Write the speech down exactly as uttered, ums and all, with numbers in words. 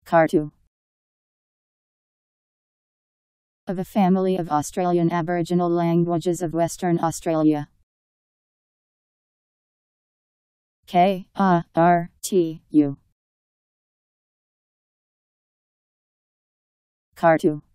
Kartu. Of a family of Australian Aboriginal languages of Western Australia. K A R T U. Kartu.